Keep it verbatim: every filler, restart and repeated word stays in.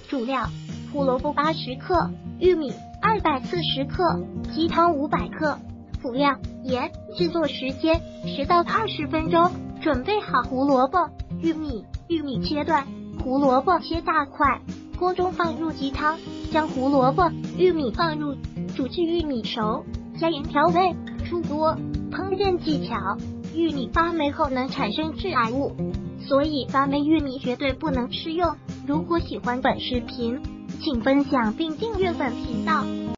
主料：胡萝卜八十克，玉米二百四十克，鸡汤五百克。辅料：盐。制作时间十到二十分钟。准备好胡萝卜、玉米，玉米切断，胡萝卜切大块。锅中放入鸡汤，将胡萝卜、玉米放入，煮至玉米熟，加盐调味。出锅。烹饪技巧：玉米发霉后能产生致癌物，所以发霉玉米绝对不能吃用。如果喜欢本视频，请分享并订阅本频道。